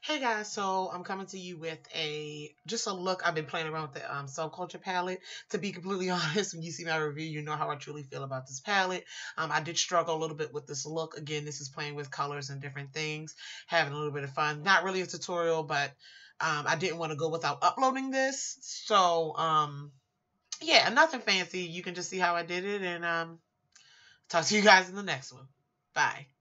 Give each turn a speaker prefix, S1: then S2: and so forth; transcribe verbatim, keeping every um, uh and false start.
S1: Hey guys, so I'm coming to you with a just a look. I've been playing around with the um, Subculture Palette. To be completely honest, when you see my review, you know how I truly feel about this palette. Um, I did struggle a little bit with this look. Again, this is playing with colors and different things, having a little bit of fun. Not really a tutorial, but um, I didn't want to go without uploading this. So um, yeah, nothing fancy. You can just see how I did it, and um, talk to you guys in the next one. Bye.